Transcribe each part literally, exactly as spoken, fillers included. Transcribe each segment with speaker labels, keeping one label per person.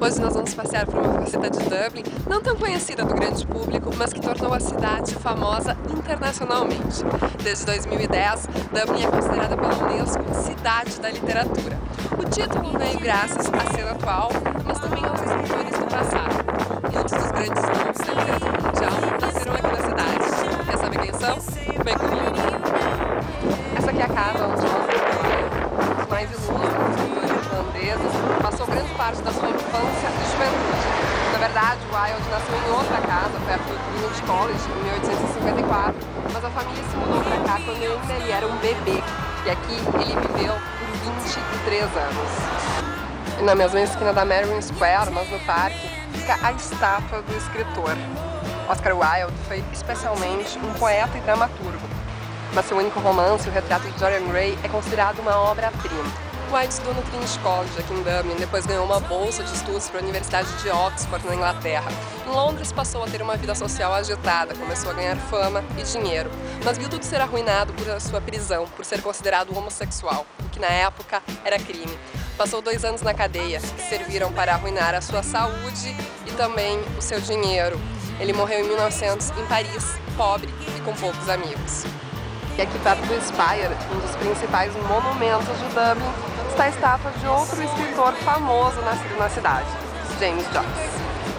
Speaker 1: Hoje nós vamos passear por uma faceta de Dublin, não tão conhecida do grande público, mas que tornou a cidade famosa internacionalmente. Desde dois mil e dez, Dublin é considerada pela Unesco Cidade da Literatura. O título veio graças à cena atual, mas também aos escritores do passado. Muitos dos grandes nomes da literatura mundial nasceram aqui na cidade. Quer saber quem são? Vem comigo! Essa aqui é a casa onde os mais ilustres escritores irlandeses passou grande parte da sua infância e juventude. Na verdade, Wilde nasceu em outra casa, perto do Trinity College, em mil oitocentos e cinquenta e quatro, mas a família se mudou para cá quando ainda ele era um bebê. E aqui ele viveu por vinte e três anos. E na mesma esquina da Merrion Square, mas no parque, fica a estátua do escritor. Oscar Wilde foi especialmente um poeta e dramaturgo, mas seu único romance, o retrato de Dorian Gray, é considerado uma obra-prima. Wilde estudou no Trinity College aqui em Dublin, depois ganhou uma bolsa de estudos para a Universidade de Oxford, na Inglaterra. Em Londres passou a ter uma vida social agitada, começou a ganhar fama e dinheiro, mas viu tudo ser arruinado por sua prisão, por ser considerado homossexual, o que na época era crime. Passou dois anos na cadeia, que serviram para arruinar a sua saúde e também o seu dinheiro. Ele morreu em mil e novecentos em Paris, pobre e com poucos amigos. E aqui perto do Spire, um dos principais monumentos de Dublin, está a estátua de outro escritor famoso nascido na cidade, James Joyce.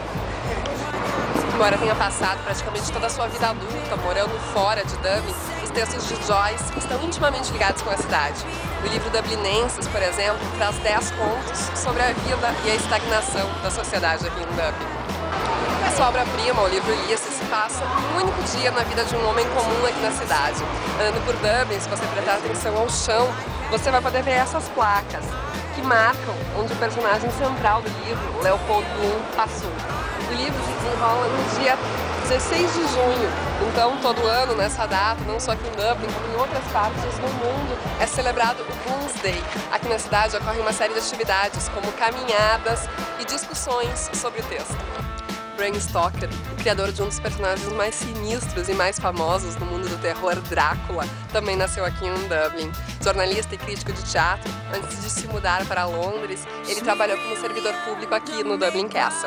Speaker 1: Embora tenha passado praticamente toda a sua vida adulta morando fora de Dublin, os textos de Joyce estão intimamente ligados com a cidade. O livro Dublinenses, por exemplo, traz dez contos sobre a vida e a estagnação da sociedade aqui em Dublin. A sua obra-prima, o livro Ulisses, passa um único dia na vida de um homem comum aqui na cidade. Andando por Dublin, se você prestar atenção ao chão, você vai poder ver essas placas que marcam onde o personagem central do livro, Leopold Bloom, passou. O livro se desenrola no dia dezesseis de junho, então todo ano, nessa data, não só aqui em Dublin, como em outras partes do mundo, é celebrado o Bloomsday. Aqui na cidade ocorre uma série de atividades, como caminhadas e discussões sobre o texto. Bram Stoker, o criador de um dos personagens mais sinistros e mais famosos no mundo do terror, Drácula, também nasceu aqui em Dublin. Jornalista e crítico de teatro, antes de se mudar para Londres, ele trabalhou como servidor público aqui no Dublin Castle.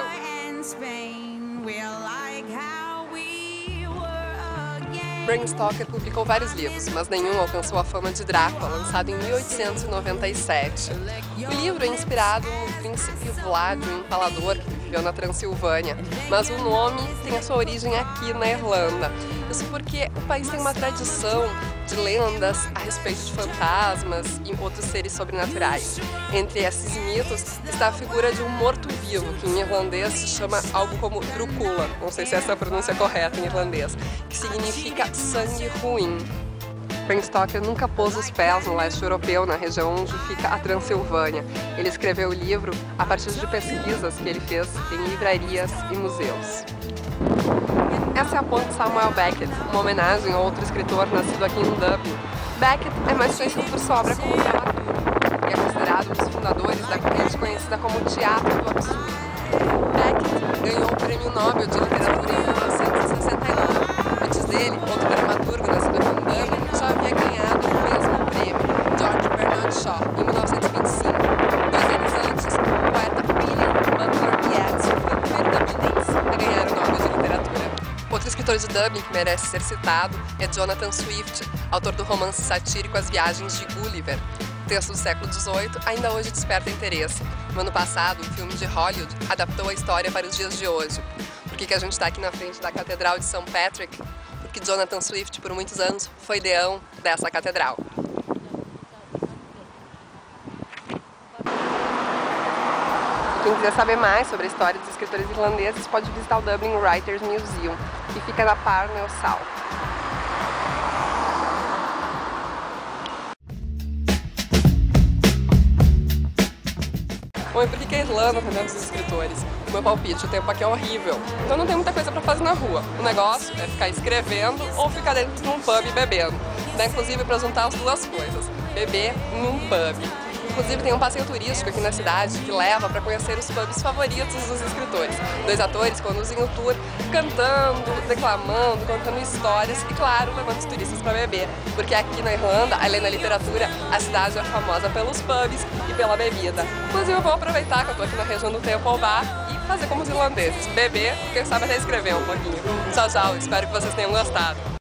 Speaker 1: Bram Stoker publicou vários livros, mas nenhum alcançou a fama de Drácula, lançado em mil oitocentos e noventa e sete. O livro é inspirado no príncipe Vlad, um empalador que viveu na Transilvânia, mas o nome tem a sua origem aqui na Irlanda. Isso porque o país tem uma tradição de lendas a respeito de fantasmas e outros seres sobrenaturais. Entre esses mitos está a figura de um morto-vivo, que em irlandês se chama algo como Drúcula, não sei se essa é a pronúncia correta em irlandês, que significa sangue ruim. Bram Stoker nunca pôs os pés no leste europeu, na região onde fica a Transilvânia. Ele escreveu o livro a partir de pesquisas que ele fez em livrarias e museus. Essa é a ponte Samuel Beckett, uma homenagem a outro escritor nascido aqui em Dublin. Beckett é mais conhecido por sua obra como dramaturgo e é considerado um dos fundadores da corrente conhecida como Teatro do Absurdo. Beckett ganhou o Prêmio Nobel de Literatura em mil novecentos e sessenta e nove. Antes dele, outro dramaturgo nascido aqui em Dublin já havia ganhado o mesmo prêmio, George Bernard Shaw, em mil novecentos e vinte e cinco. Dois anos antes, o poeta William Butler Yeats foi o primeiro dublinense a ganhar o Nobel de Literatura. Outro escritor de Dublin que merece ser citado é Jonathan Swift, autor do romance satírico As Viagens de Gulliver. O texto do século dezoito ainda hoje desperta interesse. No ano passado, um filme de Hollywood adaptou a história para os dias de hoje. Por que que a gente está aqui na frente da Catedral de Saint Patrick? Porque Jonathan Swift, por muitos anos, foi deão dessa catedral. Quem quiser saber mais sobre a história dos escritores irlandeses pode visitar o Dublin Writers Museum, que fica na Parnell South. Bom, e por que a Irlanda tem tantos escritores? O meu palpite, o tempo aqui é horrível, então não tem muita coisa para fazer na rua. O negócio é ficar escrevendo ou ficar dentro de um pub bebendo. Dá inclusive para juntar as duas coisas, beber em um pub. Inclusive tem um passeio turístico aqui na cidade que leva para conhecer os pubs favoritos dos escritores. Dois atores conduzem o tour cantando, declamando, contando histórias e, claro, levando os turistas para beber. Porque aqui na Irlanda, além da literatura, a cidade é famosa pelos pubs e pela bebida. Inclusive eu vou aproveitar que eu estou aqui na região do Temple Bar e fazer como os irlandeses, beber e quem sabe até escrever um pouquinho. Tchau, tchau, espero que vocês tenham gostado.